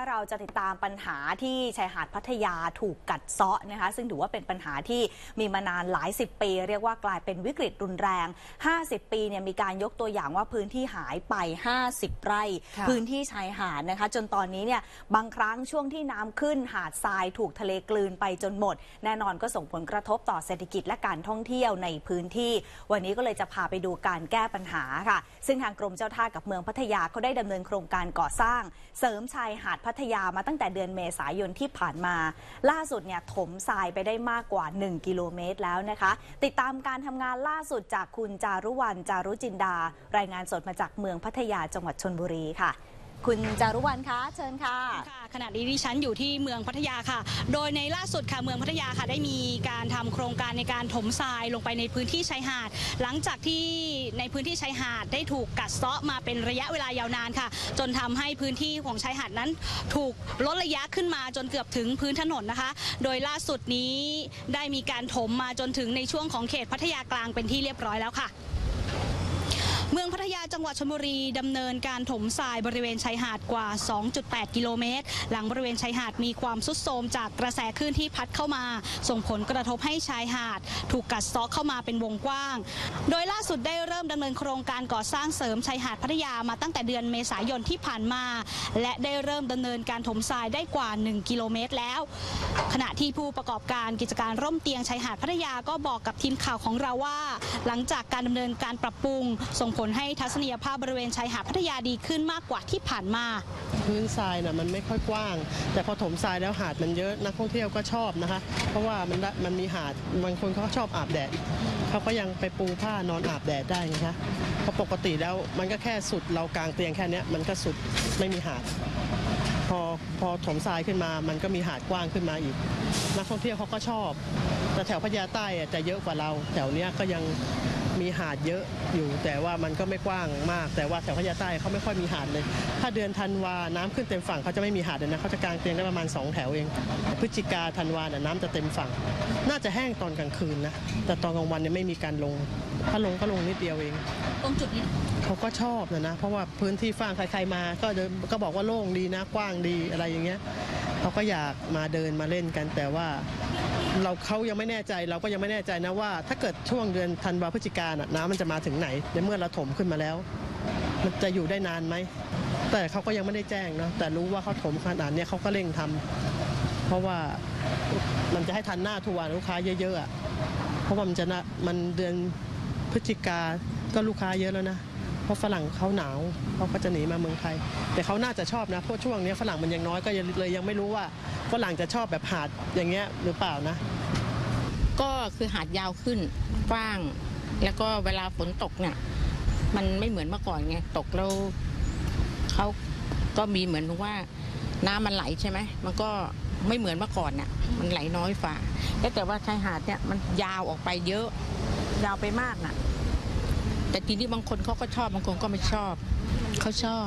เราจะติดตามปัญหาที่ชายหาดพัทยาถูกกัดเซาะนะคะซึ่งถือว่าเป็นปัญหาที่มีมานานหลายสิบปีเรียกว่ากลายเป็นวิกฤตรุนแรง50ปีเนี่ยมีการยกตัวอย่างว่าพื้นที่หายไป50ไร่พื้นที่ชายหาดนะคะจนตอนนี้เนี่ยบางครั้งช่วงที่น้ำขึ้นหาดทรายถูกทะเลกลืนไปจนหมดแน่นอนก็ส่งผลกระทบต่อเศรษฐกิจและการท่องเที่ยวในพื้นที่วันนี้ก็เลยจะพาไปดูการแก้ปัญหาค่ะซึ่งทางกรมเจ้าท่ากับเมืองพัทยาเขาได้ดำเนินโครงการก่อสร้างเสริมชายหาดพัทยามาตั้งแต่เดือนเมษายนที่ผ่านมาล่าสุดเนี่ยถมทรายไปได้มากกว่า1กิโลเมตรแล้วนะคะติดตามการทำงานล่าสุดจากคุณจารุวรรณ จารุจินดารายงานสดมาจากเมืองพัทยาจังหวัดชลบุรีค่ะคุณจารุวรรณคะเชิญค่ะขณะนี้ดิฉันอยู่ที่เมืองพัทยาค่ะโดยในล่าสุดค่ะเมืองพัทยาค่ะได้มีการทำโครงการในการถมทรายลงไปในพื้นที่ชายหาดหลังจากที่ในพื้นที่ชายหาดได้ถูกกัดเซาะมาเป็นระยะเวลายาวนานค่ะจนทำให้พื้นที่ของชายหาดนั้นถูกลดระยะขึ้นมาจนเกือบถึงพื้นถนนนะคะโดยล่าสุดนี้ได้มีการถมมาจนถึงในช่วงของเขตพัทยากลางเป็นที่เรียบร้อยแล้วค่ะเมืองพัทยาจังหวัดชลบุรีดำเนินการถมทรายบริเวณชายหาดกว่า 2.8 กิโลเมตรหลังบริเวณชายหาดมีความทรุดโทรมจากกระแสคลื่นที่พัดเข้ามาส่งผลกระทบให้ชายหาดถูกกัดเซาะเข้ามาเป็นวงกว้างโดยล่าสุดได้เริ่มดำเนินโครงการก่อสร้างเสริมชายหาดพัทยามาตั้งแต่เดือนเมษายนที่ผ่านมาและได้เริ่มดำเนินการถมทรายได้กว่า1กิโลเมตรแล้วขณะที่ผู้ประกอบการกิจการร่มเตียงชายหาดพัทยาก็บอกกับทีมข่าวของเราว่าหลังจากการดำเนินการปรับปรุงส่งผลให้ทัศนียภาพบริเวณชายหาดพัทยาดีขึ้นมากกว่าที่ผ่านมาพื้นทรายน่ะมันไม่ค่อยกว้างแต่พอถมทรายแล้วหาดมันเยอะนักท่องเที่ยวก็ชอบนะคะเพราะว่ามันมีหาดบางคนเขาชอบอาบแดดเขาก็ยังไปปูผ้านอนอาบแดดได้นะคะเพราะปกติแล้วมันก็แค่สุดเรากางเตียงแค่นี้มันก็สุดไม่มีหาดพอถมทรายขึ้นมามันก็มีหาดกว้างขึ้นมาอีกนักท่องเที่ยวเขาก็ชอบแต่แถวพัทยาใต้จะเยอะกว่าเราแถวเนี้ยก็ยังมีหาดเยอะอยู่แต่ว่ามันก็ไม่กว้างมากแต่ว่าแถวพัทยาใต้เขาไม่ค่อยมีหาดเลยถ้าเดือนธันวาน้ำขึ้นเต็มฝั่งเขาจะไม่มีหาดเลยนะเขาจะกางเตียงได้ประมาณ2แถวเองพฤศจิกาธันวาน้ำจะเต็มฝั่งน่าจะแห้งตอนกลางคืนนะแต่ตอนกลางวันเนี่ยไม่มีการลงถ้าลงก็ลงนิดเดียวเองตรงจุดนี้เขาก็ชอบนะเพราะว่าพื้นที่ฝั่งใครๆมาก็บอกว่าโล่งดีนะกว้างดีอะไรอย่างเงี้ยเขาก็อยากมาเดินมาเล่นกันแต่ว่าเขายังไม่แน่ใจเราก็ยังไม่แน่ใจนะว่าถ้าเกิดช่วงเดือนธันวาพฤศจิกาน้ำมันจะมาถึงไหนในเมื่อเราถมขึ้นมาแล้วมันจะอยู่ได้นานไหมแต่เขาก็ยังไม่ได้แจ้งนะแต่รู้ว่าเขาถมขนาดนี้เขาก็เร่งทำเพราะว่ามันจะให้ทันหน้าทัวร์ลูกค้าเยอะๆเพราะว่ามันเดือนพฤศจิกาก็ลูกค้าเยอะแล้วนะเพราะฝรั่งเขาหนาวเขาก็จะหนีมาเมืองไทยแต่เขาน่าจะชอบนะเพราะช่วงนี้ฝรั่งมันยังน้อยก็เลยยังไม่รู้ว่าฝรั่งจะชอบแบบหาดอย่างเงี้ยหรือเปล่านะก็คือหาดยาวขึ้นกว้างแล้วก็เวลาฝนตกเนี่ยมันไม่เหมือนเมื่อก่อนไงตกแล้วเขาก็มีเหมือนว่าน้ำมันไหลใช่ไหมมันก็ไม่เหมือนเมื่อก่อนน่ะมันไหลน้อยฝ่าแต่ว่าชายหาดเนี่ยมันยาวออกไปเยอะยาวไปมากน่ะแต่ทีนี้บางคนเขาก็ชอบบางคนก็ไม่ชอบเขาชอบ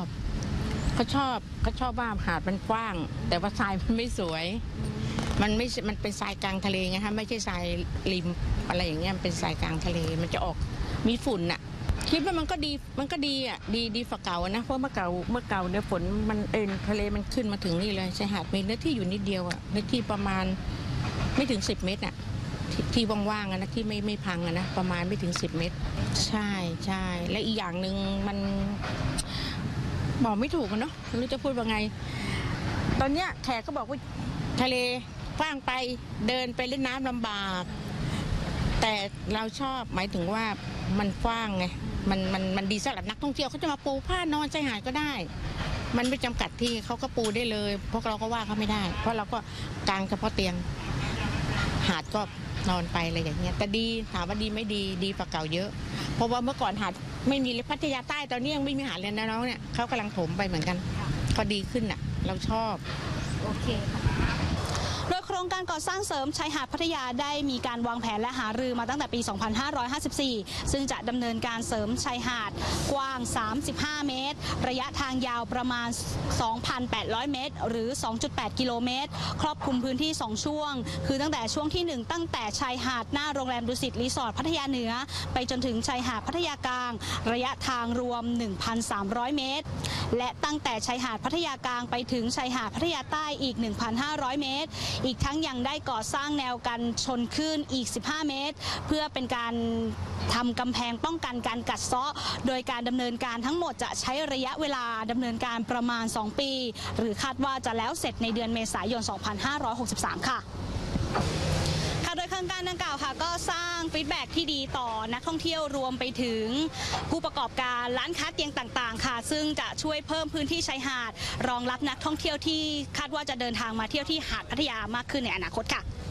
ว่าหาดมันกว้างแต่ว่าทรายมันไม่สวยมันเป็นทรายกลางทะเลไงฮะไม่ใช่ทรายริมอะไรอย่างเงี้ยมันเป็นทรายกลางทะเลมันจะออกมีฝุ่นน่ะคิดว่ามันก็ดีอ่ะดีฝ่าเก่านะเพราะเมื่อเก่าเนี่ยฝนมันทะเลมันขึ้นมาถึงนี่เลยชายหาดมีเนื้อที่อยู่นิดเดียวอ่ะเนื้อที่ประมาณไม่ถึง10 เมตรอ่ะที่ว่างๆนะที่ไม่พังนะประมาณไม่ถึง10 เมตรใช่และอีกอย่างหนึ่งมันบอกไม่ถูกกันเนาะไม่รู้จะพูดว่าไงตอนเนี้ยแขกก็บอกว่าทะเลกว้างไปเดินไปเล่นน้ำลำบากแต่เราชอบหมายถึงว่ามันกว้างไงมันดีสำหรับนักท่องเที่ยวเขาจะมาปูผ้านอนชายหาดก็ได้มันไม่จำกัดที่เขาก็ปูได้เลยพวกเราก็ว่าเขาไม่ได้เพราะเราก็กางเฉพาะเตียงหาดก็นอนไปอะไรอย่างเงี้ยแต่ดีถามว่าดีไม่ดีกว่าเก่าเยอะเพราะว่าเมื่อก่อนหาดไม่มีเลยพัทยาใต้ตอนนี้ยังไม่มีหาดเลยนะน้องเนี่ยเขากำลังถมไปเหมือนกันก็ดีขึ้นอ่ะเราชอบโอเคค่ะโดยโครงการก่อสร้างเสริมชายหาดพัทยาได้มีการวางแผนและหารือมาตั้งแต่ปี 2554 ซึ่งจะดำเนินการเสริมชายหาดกว้าง 35 เมตร ระยะทางยาวประมาณ 2,800 เมตร หรือ 2.8 กิโลเมตร ครอบคลุมพื้นที่ 2 ช่วง คือตั้งแต่ช่วงที่ 1 ตั้งแต่ชายหาดหน้าโรงแรมดุสิตรีสอร์ทพัทยาเหนือไปจนถึงชายหาดพัทยากลาง ระยะทางรวม 1,300 เมตร และตั้งแต่ชายหาดพัทยากลางไปถึงชายหาดพัทยาใต้อีก 1,500 เมตร อีกทั้งยังได้ก่อสร้างแนวกันชนคลื่นอีก 15 เมตร เพื่อเป็นการทำกำแพงป้องกันการกัดเซาะ โดยการดำเนินการทั้งหมดจะใช้ระยะเวลาดำเนินการประมาณ 2 ปี หรือคาดว่าจะแล้วเสร็จในเดือนเมษายน 2563 ค่ะโดยโครงการดังกล่าวค่ะก็สร้างฟีดแบ็กที่ดีต่อนักท่องเที่ยวรวมไปถึงผู้ประกอบการร้านค้าเตียงต่างๆค่ะซึ่งจะช่วยเพิ่มพื้นที่ชายหาดรองรับนักท่องเที่ยวที่คาดว่าจะเดินทางมาเที่ยวที่หาดพัทยามากขึ้นในอนาคตค่ะ